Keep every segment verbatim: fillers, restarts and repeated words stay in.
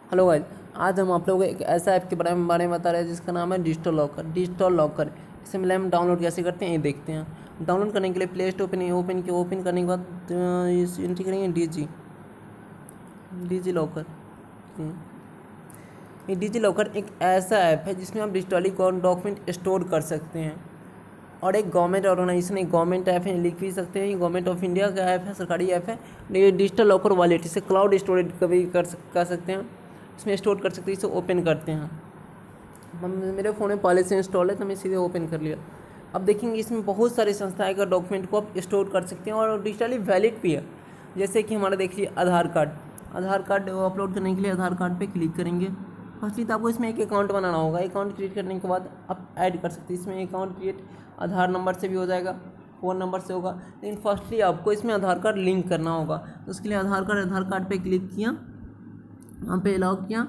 Hello guys, आज हम आप लोगों को एक ऐसा ऐप के बारे में बारे में बता रहे हैं जिसका नाम है डिजिटल लॉकर। डिजिटल लॉकर इसे मतलब हम डाउनलोड कैसे करते हैं ये देखते हैं। डाउनलोड करने के लिए प्ले स्टोर ओपन ओपन के ओपन करने के बाद इस एंट्री करेंगे डीजी डिजी लॉकर। ये डिजी लॉकर एक ऐसा ऐप है जिसमें आप डिजिटली डॉक्यूमेंट स्टोर कर सकते हैं और एक गवर्नमेंट ऑर्गेनाइजेशन एक गवर्नमेंट ऐप है, लिख भी सकते हैं। ये गवर्नमेंट ऑफ इंडिया का ऐप है, सरकारी ऐप है। ये डिजिटल लॉकर वॉलेट, इसे क्लाउड स्टोरेज कभी कर कर सकते हैं, इसमें स्टोर कर सकते हैं। इसे ओपन करते हैं। हम मेरे फ़ोन में पहले से इंस्टॉल है तो मैं सीधे ओपन कर लिया। अब देखेंगे इसमें बहुत सारी संस्थाएं का डॉक्यूमेंट को आप स्टोर कर सकते हैं और डिजिटली वैलिड भी है। जैसे कि हमारा देख लीजिए Aadhaar card. Aadhaar card upload करने के लिए आधार कार्ड पे क्लिक करेंगे। फर्स्टली तो आपको इसमें एक अकाउंट बनाना होगा। अकाउंट क्रिएट करने के बाद आप ऐड कर सकते हैं। इसमें अकाउंट क्रिएट आधार नंबर से भी हो जाएगा, फ़ोन नंबर से होगा, लेकिन फर्स्टली आपको इसमें आधार कार्ड लिंक करना होगा। तो उसके लिए आधार कार्ड आधार कार्ड पे क्लिक किया, वहाँ पे लॉग किया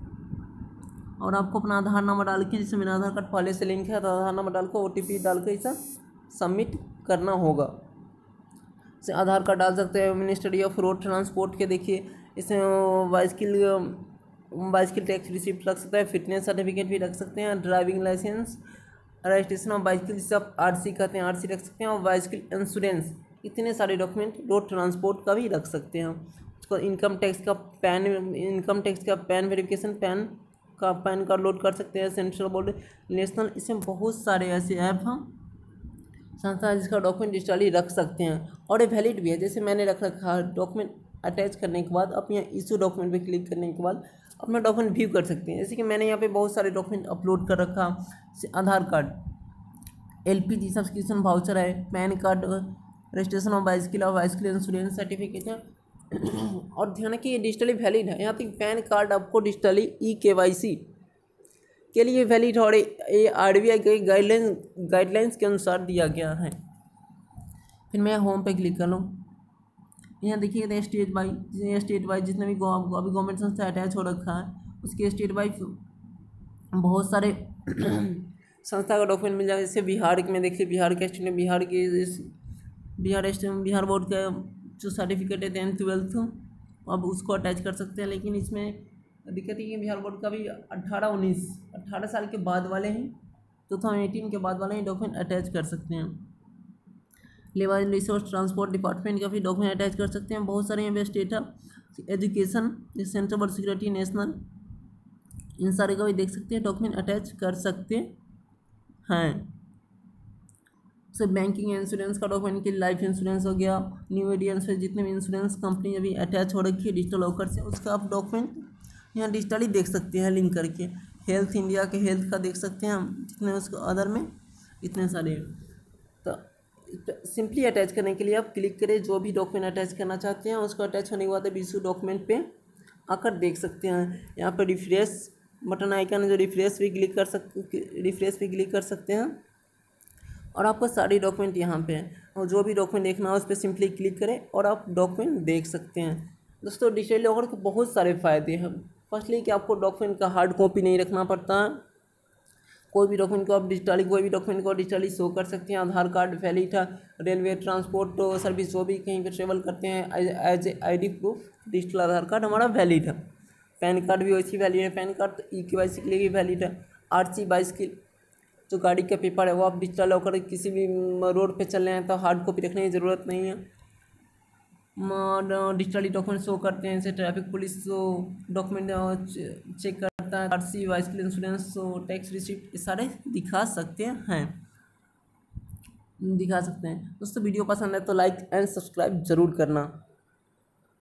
और आपको अपना आधार नंबर डाल के, जिससे मेरा आधार कार्ड पहले से लिंक है, तो आधार नंबर डाल के ओ टी पी डाल के इसे सबमिट करना होगा। इसे आधार कार्ड डाल सकते हैं। मिनिस्ट्री ऑफ रोड ट्रांसपोर्ट के देखिए इसमें बाइसिकल बाइसिकल टैक्स रिसिप्ट रख सकते हैं, फिटनेस सर्टिफिकेट भी रख सकते हैं, driving licence, registration of bicycle जिसे आप आर सी कहते हैं, आर सी रख सकते हैं, और बाइसिकल इंश्योरेंस, इतने सारे डॉक्यूमेंट रोड ट्रांसपोर्ट का भी रख सकते हैं। उसको इनकम टैक्स का पैन इनकम टैक्स का पैन वेरिफिकेशन, पैन का पैन कार्ड लोड कर सकते हैं। सेंट्रल बोर्ड, नेशनल, इसमें बहुत सारे ऐसे ऐप हम संस्था जिसका डॉक्यूमेंट डिजिटली रख सकते हैं और ये वैलिड भी है। जैसे मैंने रख रखा है, डॉक्यूमेंट अटैच करने के बाद आप यहाँ इशू डॉक्यूमेंट पे क्लिक करने के बाद अपना डॉक्यूमेंट व्यू कर सकते हैं। जैसे कि मैंने यहाँ पे बहुत सारे डॉक्यूमेंट अपलोड कर रखा, Aadhaar card, LPG subscription voucher है, PAN card, registration of bicycle और बाइसिकल इंश्योरेंस सर्टिफिकेट है। और ध्यान रखिए ये डिजिटली वैलिड है। यहाँ तक पैन कार्ड आपको डिजिटली ई के वाई सी के लिए वैलिड और ये आर बी आई के गाइडलाइंस गाइडलाइंस के अनुसार दिया गया है। फिर मैं होम पे क्लिक कर लूँ। यहाँ देखिए स्टेट वाइज स्टेट वाइज जितने भी अभी गवर्नमेंट संस्था अटैच हो रखा है उसके स्टेट वाइज बहुत सारे संस्था का डॉक्यूमेंट मिल जाए। जैसे बिहार में देखिए बिहार के स्टूडेंट बिहार के बिहार बिहार बोर्ड का जो सर्टिफिकेट है टेंथ ट्वेल्थ, अब उसको अटैच कर सकते हैं। लेकिन इसमें दिक्कत ये है बिहार बोर्ड का भी अट्ठारह उन्नीस अट्ठारह साल के बाद वाले हैं, टू थाउजेंड एटीन के बाद वाले हैं डॉक्यूमेंट अटैच कर सकते हैं। लेबर रिसोर्स ट्रांसपोर्ट डिपार्टमेंट का भी डॉक्यूमेंट अटैच कर सकते हैं। बहुत सारे यहाँ स्टेट है, education, centre for security national, इन सारे का भी देख सकते हैं डॉक्यूमेंट अटैच कर सकते हैं। से बैंकिंग इंश्योरेंस का डॉक्यूमेंट के लाइफ इंश्योरेंस हो गया, न्यू एडियंस पे जितने भी इंश्योरेंस कंपनी अभी अटैच हो रखी है डिजिटल लॉकर से, उसका आप डॉक्यूमेंट यहाँ डिजिटली देख सकते हैं लिंक करके। हेल्थ इंडिया के हेल्थ का देख सकते हैं हम, जितने उसको अदर में इतने सारे। तो सिंपली अटैच करने के लिए आप क्लिक करें, जो भी डॉक्यूमेंट अटैच करना चाहते हैं उसको अटैच होने के बाद इशू डॉक्यूमेंट पे आकर देख सकते हैं। यहाँ पर रिफ्रेश बटन आइकन है, जो रिफ्रेश भी क्लिक कर सकते रिफ्रेश भी क्लिक कर सकते हैं और आपका सारे डॉक्यूमेंट यहाँ पे हैं। और जो भी डॉक्यूमेंट देखना हो उस पर सिंपली क्लिक करें और आप डॉक्यूमेंट देख सकते हैं। दोस्तों डिजिटल लॉकर के बहुत सारे फ़ायदे हैं। फर्स्टली कि आपको डॉक्यूमेंट का हार्ड कॉपी नहीं रखना पड़ता है। कोई भी डॉक्यूमेंट को आप डिजिटली कोई भी डॉक्यूमेंट को डिजिटली शो कर सकते हैं। आधार कार्ड वैलिड है, रेलवे ट्रांसपोर्ट सर्विस जो भी कहीं पर ट्रेवल करते हैं as a I D proof digital Aadhaar card हमारा वैलिड है। पैन कार्ड भी वैसी वैलिड है। पैन कार्ड ई के वाई सी के लिए भी वैलिड है। आर सी बाइसिकल जो गाड़ी का पेपर है वो आप डिजिटल लॉकर किसी भी रोड पे चल रहे हैं तो हार्ड कॉपी रखने की ज़रूरत नहीं है। डिजिटली डॉक्यूमेंट शो करते हैं, जैसे ट्रैफिक पुलिस डॉक्यूमेंट चेक करता है, R C bicycle insurance tax receipt, ये सारे दिखा सकते हैं दिखा सकते हैं दोस्तों वीडियो पसंद है तो लाइक एंड सब्सक्राइब ज़रूर करना।